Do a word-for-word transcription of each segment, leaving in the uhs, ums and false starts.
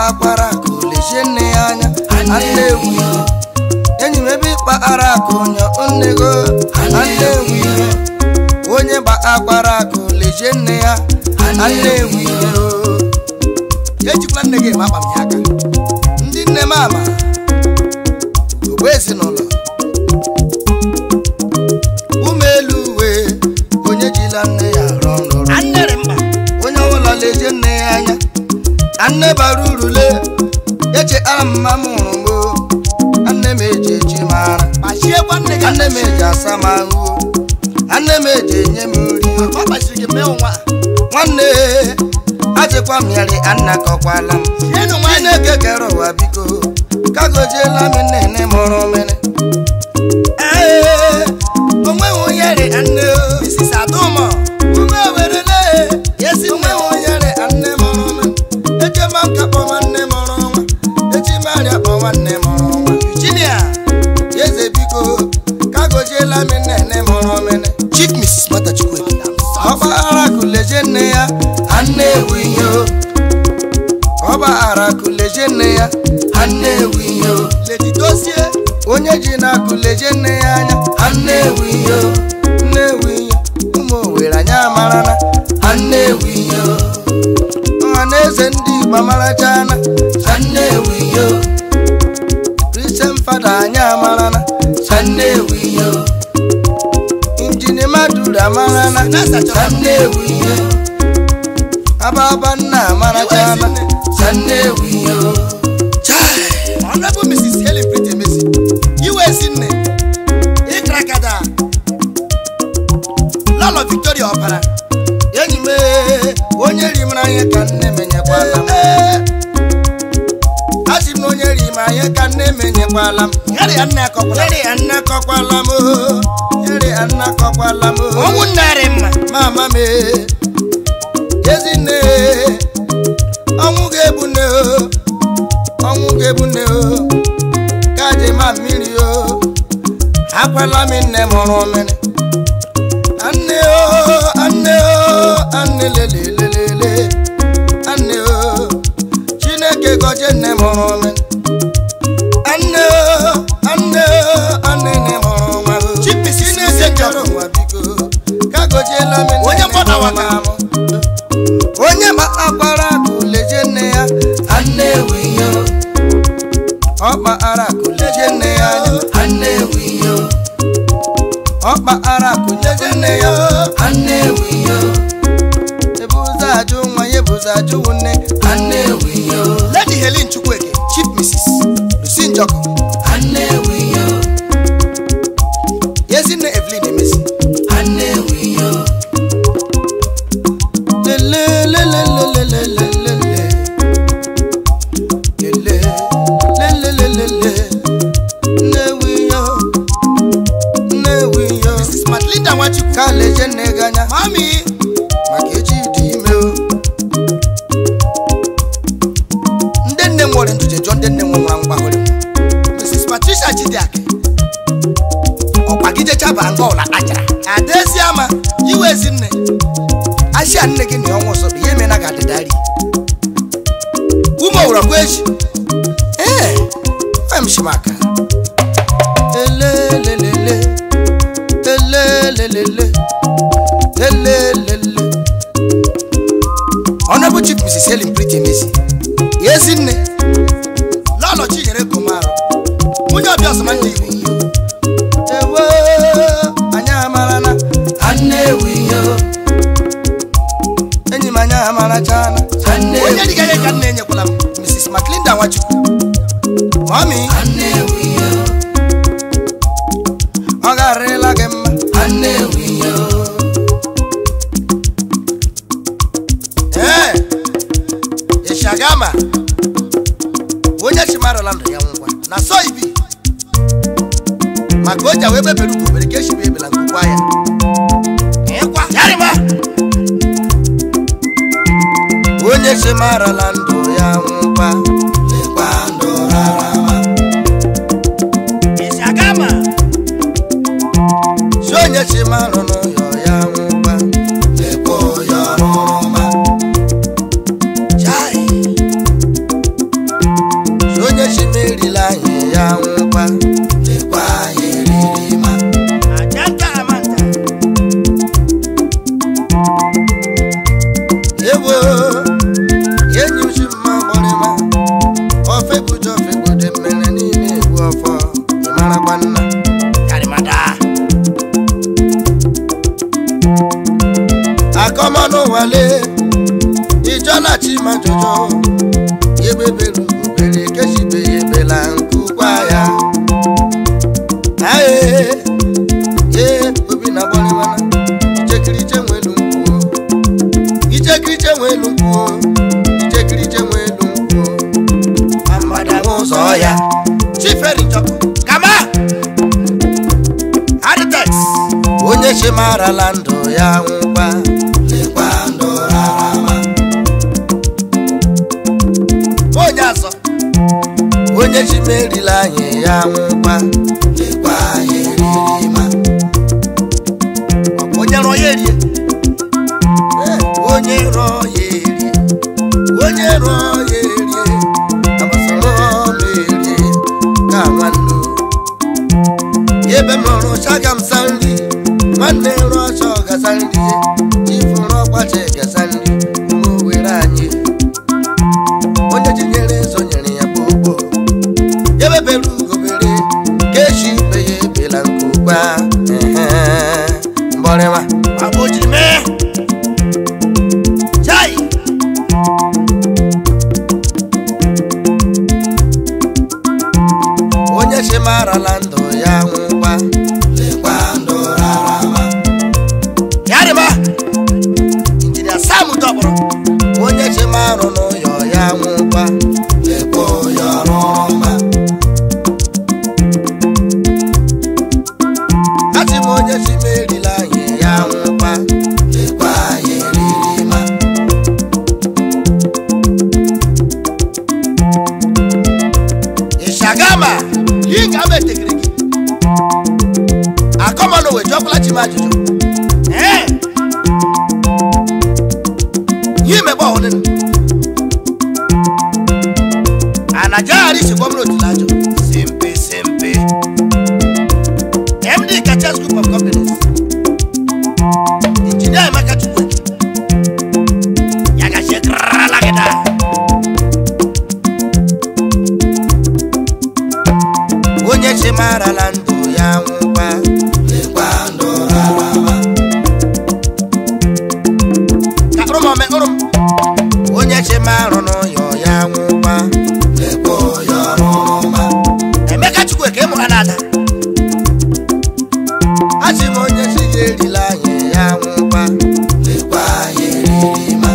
akwara kuleje nne anya Annewi enyi mebi pa ara kunyo onnego Annewi onye ba akwara kuleje nne ya Annewi ejikwa nne gị ma akpa m ya aka ndị nne mama ogwezi n'ụlọ umeluwe onye jila nne ya rọrọ annere mba onye ụlọ leje nne ya anya anne barurule eche amma mụrụ anne meje eji mara achie kwa nne gị anne meje asama hu anne meje nye m nri ọ gbasiri gị mee nwa nwanne ajekwa m yari anna kokwala m Chineke kere ụwa biko kagojela m nne mụrụ mene ee onwe onye anne Missus Aduma ume werele yesi onwe onye anne mụrụ mene eje ma nkapọ nwanne mụrụ nwa eji maria kpọ nwanne mụrụ nwa Virginia yeze biko kagojela m nne mụrụ mene Chief Missus Matachukwu ọba kuleje nne ya Annewi yo ọba ara kuleje nne ya Annewi yo Lady Dosie onye ji na kuleje nne ya anya Annewi yo Annewi yo ụmụ were anya marana Annewi yo ọhaneze ndị Igbo marachana Annewi yo Christian Fada anya marana Annewi yo Injini Madura marana Annewi yo Ababa na marachana Annewi yo Chai Honorable Missus Helen Pretty Messi U S in ne Ikrakada Lolo Victoria Opera Yenyi me onye rimra ye kan ne menye kwala Asim no nye rima ye kan ne menye kwala Yari anna kokwala Yari anna kokwala mo Yari anna kokwala mo Omu narema Mama me Yezine Onwu gebune o Onwu gebune o Kaje ma miri o Akwala mi nne mụrụ mene Anne o Anne o Anne lele lele lele Anne o Chineke goje nne mụrụ mene Anne o Anne o Anne nne mụrụ nwa o Chineke jọrọ nwa biko Kagojela mi nne mụrụ nwa onye ma akwara kuleje nne ya Annewi yo ọkpa ara kuleje nne ya Annewi yo ọkpa ara kuleje nne ya Annewi yo ebuza ajụ nwa ya ebuza ajụ nne Annewi yo Lady Helen Chukwueke Chief Missus Lucy Njoko Annewi yo Yezinne Evelyn Emesi Annewi yo le le le le le le le le le le le le le Newi yo Newi yo Missus Madlinda Nwachukwu kaleje nne ganya mami makeji di ime o ndị nne nwere nduje jọ ndị nne nwe mgbahori Missus Patricia Chidiake ọkpagide chaba nga ụla ajara adezi ama iwe ezinne Asha nne gị na ọnwụ ọzọ ihe mena ga adịdari ume owura kweji ee em shimaka ele le le le ele le le le ele le le Honorable Chief Missus Helen Pretty Messi yesi nne lọlọ Chinyere Komaro onye ọbịa ọsọma ndị Igbo ewo anya amarana Annewi yo enyi manya amara chana onye diga ye kan nenye kwala Missus Madlinda Nwachukwu mami Annewi yo agarela gemma Annewi yo eh Eshagama Onye Shim Erele ya ngwa na so ibi magoja webe berugo berekeshi bebe la ngwa ya ekwa yarima Onye Shim Erele ya ngwa lekwa ndo rarama Eshagama Onye Shim Erele ya ngwa lekwa yoroma Chai so yebe belu bere keshibe yebela nkukwa ya aye ye obi na bole wana ichekiri chenwelu nkuo ichekiri chenwelu nkuo ichekiri chenwelu nkuo amada ngozo ya chiferi choko kama Aritex Onye Shim Erele ndo ya nkwa lekwa ndo rarama Onye aso Onye Shim Erele Ihe ya nkwa lekwa yerima Onye ro yerie Onye ro yerie Onye ro yerie Abasoro merie ka nwannu Yebe moro shagam sandi Mane ro shoga sandi Ifuro kwache ga sandi Mo weranye Onye jinyere zo nyere ya bobo Yebe belu gobere Keshi beye bela nkukwa Mborema Aboji me Jai Onye Shim Erele ndo ya nkwa lekwa ndo rarama Yarima Injinia Samu Doboro Onye Shim Erele no yo ya nkwa lekwa ya roma Ati Onye Shim Erele Ihe ya nkwa lekwa yeririma Ishagama Yinga betegreki Akoma no we jokula chimajuju Eh Yime bo honen Anajari shikomro tilajo Simpe simpe M D Kachas Group of Companies Engineer Makachukwe Yaga shekra lageda Onye Shim Erele ndo ya nkwa lekwa ndo rarama Karumo me urum Onye Shim Erele no yo ya nkwa lekwa ya roma Emeka chukwe ke mu anada Ati Onye Shim Erele Ihe ya nkwa lekwa yeririma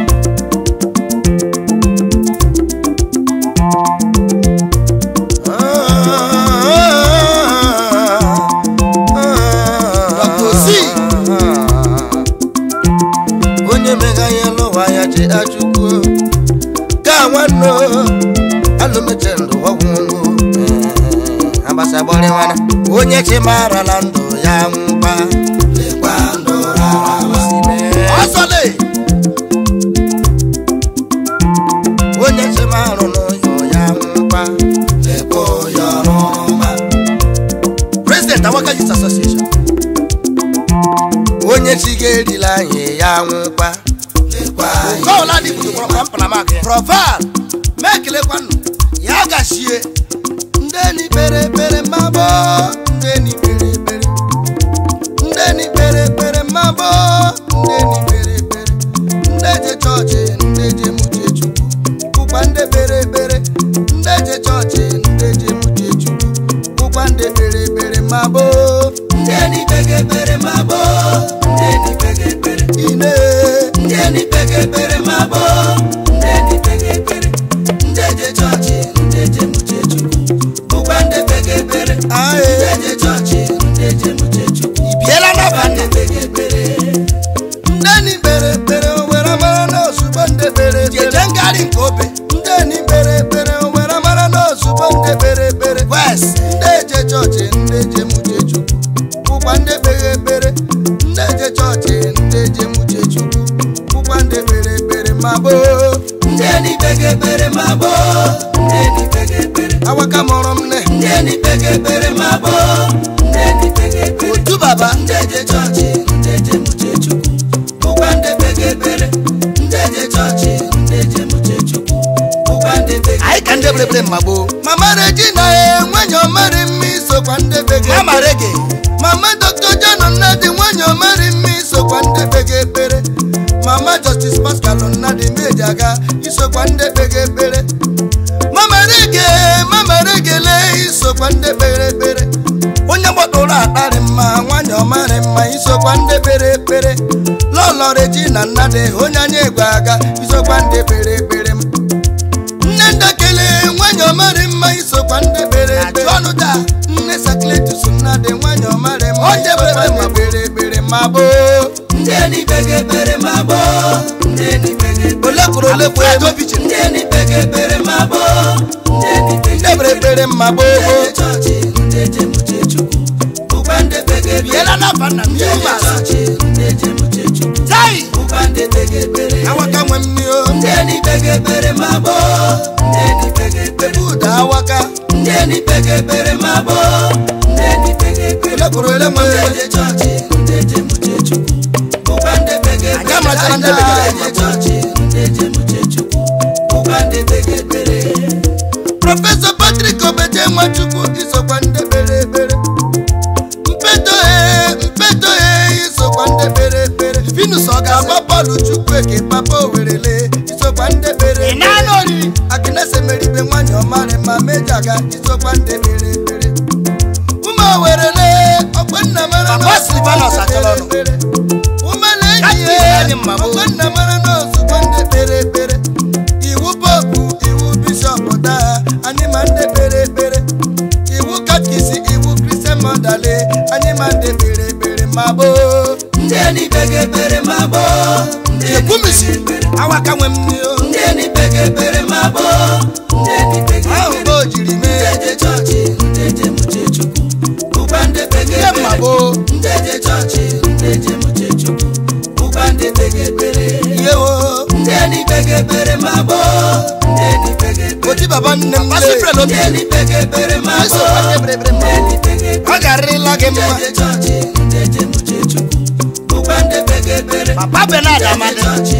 Ajuku ka wano alumechendo wawungu Abasa bole wana Onye Shim Erele ndo ya nkwa lekwa ndo rarama Osole Onye Shim Erele no yo ya nkwa lekwa ya roma President Awaka Youth Association Onye Shim Erele Ihe ya nkwa Go la di kudu kwa mpala make Proval Mekele kwanu Yaga shie Ndeni bere bere mabo Ndeni bere bere Ndeni bere bere mabo Ndeni bere bere Ndeje choche Ndeje muche chuku Kukwande bere bere Ndeje choche Ndeje muche chuku Kukwande bere bere mabo Ndeni bege bere mabo Ndeni bege bere Ine Ndeni bege bere mabo Ndeni bege bere Ndeje choche Ndeje muche chuku Kukwande bege bere Ndeje choche Ndeje muche chuku Ibiela na bande bege bere Ndeni bere bere Owera mara no subande bere Jejengari nkobe Ndeni bere bere Owera mara no subande bere bere West Ndeje choche Ndeje muche chuku Kukwande bege bere Ndeje choche Ndeje muche chuku Kukwande bere bere mabo Ndeni bege bere mabo Ndeni bege bere Awaka moromne Ndeni bege bere mabo Ndeni bege bere Otu baba Ndeje choche Ndeje muche chuku Kukwande bege bere Ndeje choche Ndeje muche chuku Kukwande bege Ai kande bere bere mabo Mama Regina e Mwenyo mari miso kwande bege Mama Rege Mama Doctor John Nadi Mwenyo mari miso kwande bege bere Mama Justice Pascal on na the major mejaga isokwa nde bege bere mama rege mama regele isokwa nde bere bere onye gbadoro akpari mma nwanyị ọmarị mma isokwa nde bere bere lọlọ reji na nnade onye anya egwe aga isokwa nde bere bere nne ndekele nwanyị ọmarị mma isokwa nde bere bere ọnụda nne sakletus nnade nwanyị ọmarị mma isokwa nde bere bere mabo ndeni bege bere mabo ndeni bege bere olekuru olekwu edo biche ndeni bege bere mabo ndeni bege bere mabo ndeje muche chukwu ubande bege bere na bana miuma ndeje muche chukwu tai ubande bege bere awaka nwemnio ndeni bege bere mabo ndeni bege bere uda awaka ndeni bege bere mabo ndeni bege bere olekuru olekwu ndeje chachi ndeje muche chukwu ubande bege bere ndeje chachi ndeje muche chukwu ubande bege bere Professor Patrick Obete Nwachukwu isokwa nde bere bere mpeto e mpeto e isokwa nde bere bere Venus oga Paul Chukwu eke Papa Owerele isokwa nde bere inanori Akinese Meribe nwanyị ọmarị ma mejaga isokwa nde bere bere Uma Owerele okwenna mara no Silvanus atolono umele enyi okwenna mara no isokwa nde bere bere iwu popu iwu bishop da ani mande bere bere iwu katkisi iwu Christian modale ani mande bere bere mabo ndeni bege bere mabo ndeni kumisi awaka nwemnio ndeni bege bere mabo ndeni bege bere jiri me ndeje church ndeje muche chukwu ubande bege bere mabo ndeje church ndeje muche chukwu ubande bege bere yewo ndeni bege bere mabo ndeni bege bere oti baba nne m asifre lo ndeni bege bere mabo ndeni bege bere agarila ge mma ndeje church ndeje muche chukwu ubande bege bere papa benada amade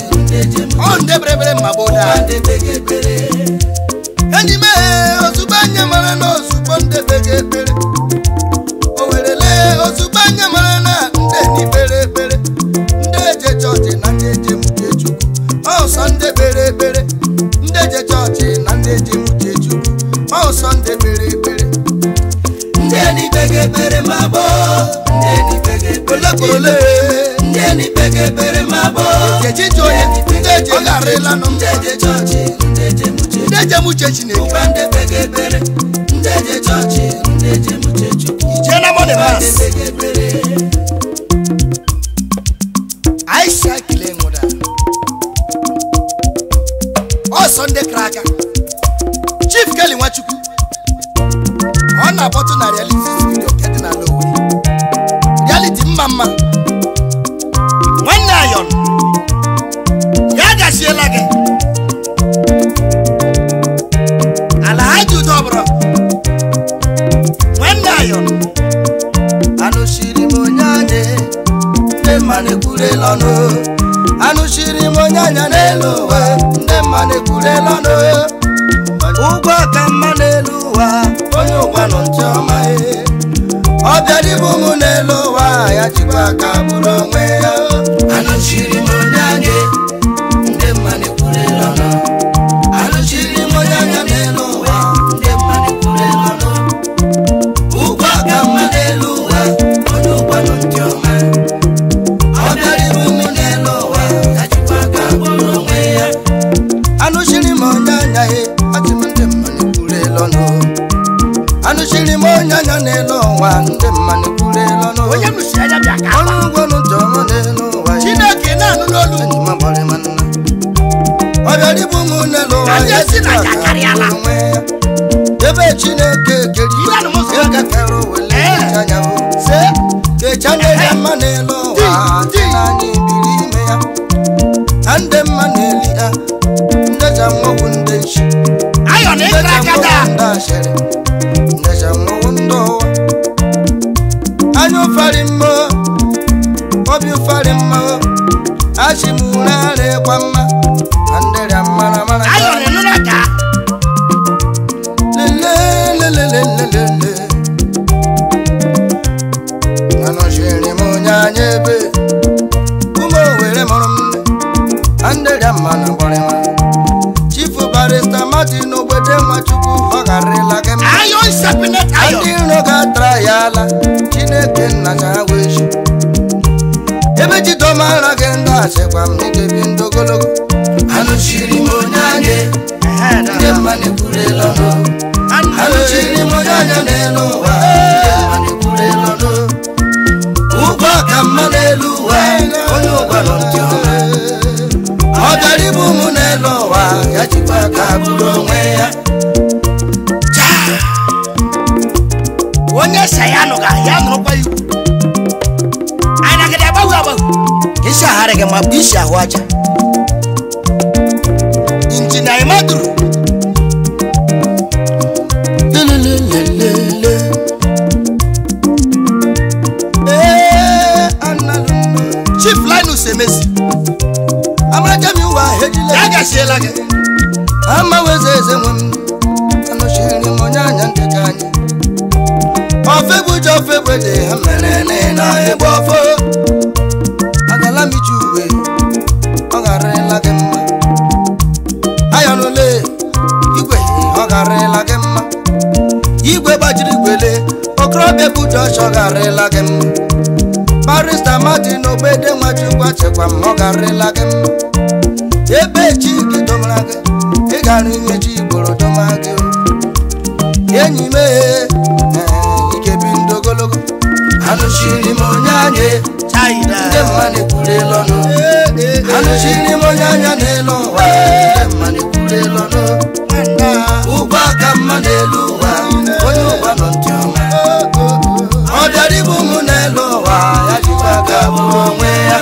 on de bere bere mabo da ubande bege bere enyi me osubanya mara no osubande bege bere Owerele osubanya mara na ndeni bere bere ndeje church na ndeje muche chukwu oh Sunday bere bere ndeje church na ndeje muche chukwu oh Sunday bere bere ndeni bege bere mabo ndeni bege bere ndeni bege bere mabo ndeje joye ndeje ogarela no ndeje church ndeje muche ndeje muche chineke ubande bege bere ndeje church ndeje muche chukwu jena mone mas bege bere Aisha Kilengoda Oh Sunday Cracker Chief Kelly Nwachukwu On a bottle na reality studio getting a low reality mama When Lion Yaga Shielage Alhaji Dobro When Lion Anushiri Monyane Mane kure lono anushiri monyanya neluwa nde mane kure lono ugwa kama neluwa onyo gwano nchoma e obiari bumu neluwa ya chikwa kaburo mweya anushiri monyanya nde mane kure lono anushiri monyanya neluwa nde mane kure lono ugwa kama neluwa onyo gwano nchoma Anushiri monyanya he atimende mane kure lono Anushiri monyanya nelo wa nde mane kure lono Oya nushaya byaka Onu gonu jomo nelo wa Chineke na nulu Ni mabole manna Oya libumu nelo wa Yesi na yakari ala Yebe Chineke keri Yega kero wele chanya ho Se Ke chane ya manelo wa Nani birime ya Ande maneli ya Ndeja mwunde nshi Ayo ne krakada Ndeja mwundo Anyo farimo Obi farimo Ashimulale kwa ma Andere amana mana Ayo ne nuraka Lele lele lele lele Nano shiri munyanyebe Umo wele monomne Andere amana bole ma Martin Obede Machuku Hogarela Gem Iron Sapinet Iron Roga Trayala Chineke Naja Wish Ebeji Domara Genda Sequam Nikibindo Golo Anushiri Monane Demani Purelo Anushiri Monane Nelo Demani Purelo Uba Kamanelu Ono Balontioma Odaribu Munelo Yachipa Kaburo Mea Onye Sayano ga ya no kwa yu Ana gede bawu abawu Kisha harege mabisha hwaja Injina imaduru Lelelelele Eh analuno Chief Linus Emesi Amaja mi wa hejile Yaga shelage Ama wezeze mwem Anoshiri monyanya ndekanye Ofebu jofebu de hamenene na ebofo Agala mi juwe Ogare la gemma Ayonole Igwe ogare la gemma Igwe bajiri gwele Okrobe bujo shogare la gemma Barista Martin Obede Nwachukwu chekwa ogare la gemma Ebe chiki domrage Igaru nyeji igboro domage Yenyi me Ikebindo gologo Anushiri monyanye Chaida Demani kurelono Anushiri monyanya nelo Demani kurelono Ubaka manelu Oyo balontioma Odaribu munelo Yajibaka buomwea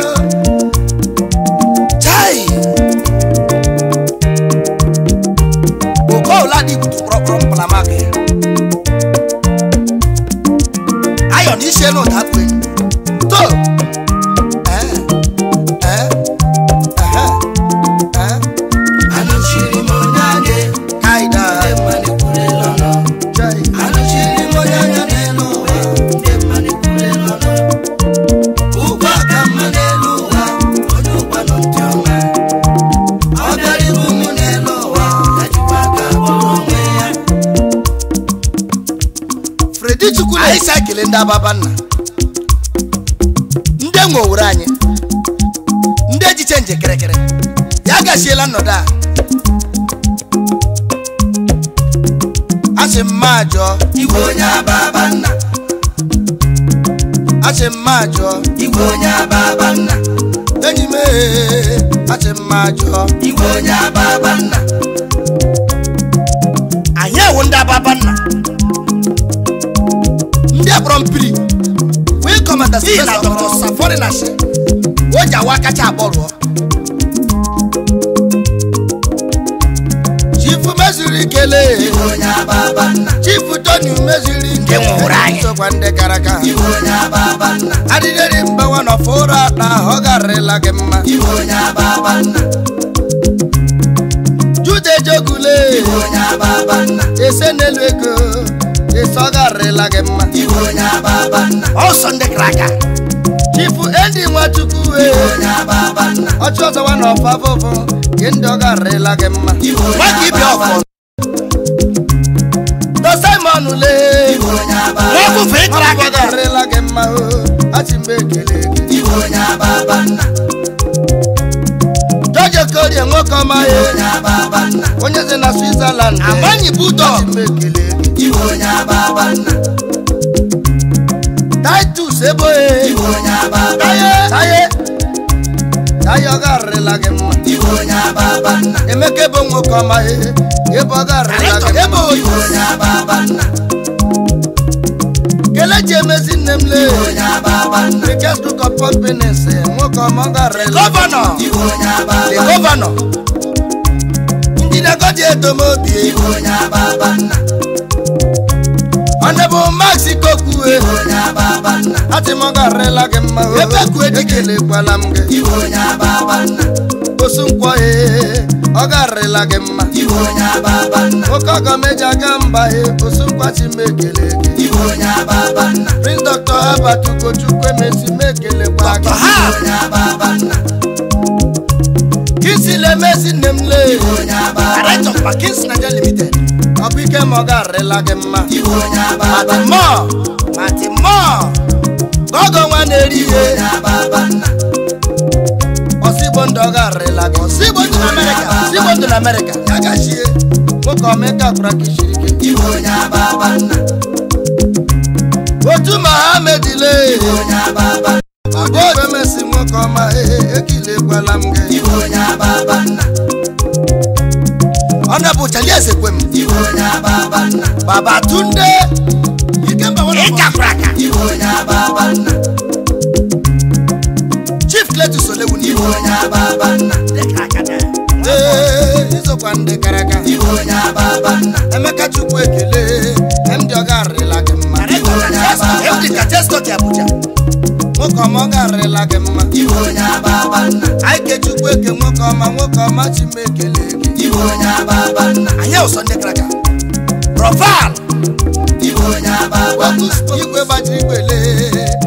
Chai Uko uladi kutu proprom palamake Ayon ishe no that way To Eh Eh Eh Eh Anushiri monyanye Kaida Demani kurelono Chai Anushiri monyanya nelo Demani kurelono Ubaka manelu Onuba lontioma Odaribu munelo Yajibaka buomwea Fredi Chukwu na isa kele ndị Ababa nna ndị nwe owuru anyị ndị ejiche nje kerekere ya gashiela nnọdụ a asị mma ajọ Igwe onye Ababa nna asị mma ajọ Igwe onye Ababa nna enyi m ee asị mma ajọ Igwe onye Ababa nna Anyị ewu ndị Ababa nna ndị abụrọ mpiri wee kọmanda Ị na Doctor Symphonic na shi o ji awa kacha abọrụọ Chifu meziri ikele Igwe onye Ababa nna Chifu Tony meziri Nke nwụrụ anyị. sokwa ndị gara aga Igwe onye Ababa nna adịdịrị mgbanwe n'ọfụra na ọ garịla gị mma Igwe onye Ababa nna Jude jogule Igwe onye Ababa nna ese n'elu ego ese ọ garịla gị mma Igwe onye Ababa nna Ọsọ ndị gara aga Chifu Endi Nwachukwu Igwe onye Ababa nna ọchụ ọzọwa n'ọfa fụfụ gị ndị ọ garịla gị mma Igwe onye Nwaka ibi Ababa ọfọ Do Simon le Igwe onye Ababa Nwakwu fe gara aga garịla gị mma o achị mgbe ekele gị Igwe onye Ababa nna George Okorie nwoke ọma Igwe ya onye Ababa nna onye si na Switzerland Amanyi Bulldog achị mgbe ekele gị Igwe onye Ababa nna Titus Eboe Igwe onye Ababa Taye Taye Taye ọ garịla gị mma Igwe onye Ababa nna Emeka ebo nwoke ọma ya ebe ọ garịla gị Ebo mma Igwe onye Ababa nna Kelechi emezi nne m le Igwe onye Ababa nna Biggest Duke of Companies nwoke ọma ọ garịla Gọvanọ Igwe onye Ababa The Governor Injinia Godi Edomobi Igwe onye Ababa nna Honorable Max Ikokwu Igwe onye Ababa nna ati m ọ garịla gị mma o Ebe kwu edike. ekelekwala m gị Igwe onye Ababa nna osu nkwọ ee ọ garịla gị mma Igwe onye Ababa nna nwoke ọgọ meji aga mba ee osu nkwachi m ekele gị Igwe onye Ababa nna Prince Doctor Herbert Ugochukwu emesi m ekelekwa gị Doctor Ha onye Ababa nna Kisi Ekele mezi nemle Director of Pakins Nigeria Limited Obike mogarela gemma Matimo Matimo Gogo waneriye Osibondo garela gemma Osibondo na America Osibondo na America Yagashie Moko America kurakishirike Iwonya babanna Otu Mohammed ile Agwe mesi mwoko ma ekile kwa lamge Iwonya babanna Ona buchali ese kwem Iwonya babanna Baba Tunde Ikemba wana Eka kraka Iwonya babanna Chief Kletu Solewuni Iwonya babanna Dekraka de Eh, izo kwande karaka Iwonya babanna Emeka chukwu ekele Emdi ogarela gemma Emdi katesto ki Abuja Mwoko mogarela gemma Iwonya babanna Aike chukwu eke mwoko ma mwoko ma chimekele Iwonya babanna Anya usonde kraka Profile Iwonya babanna Igwe bajiri kwele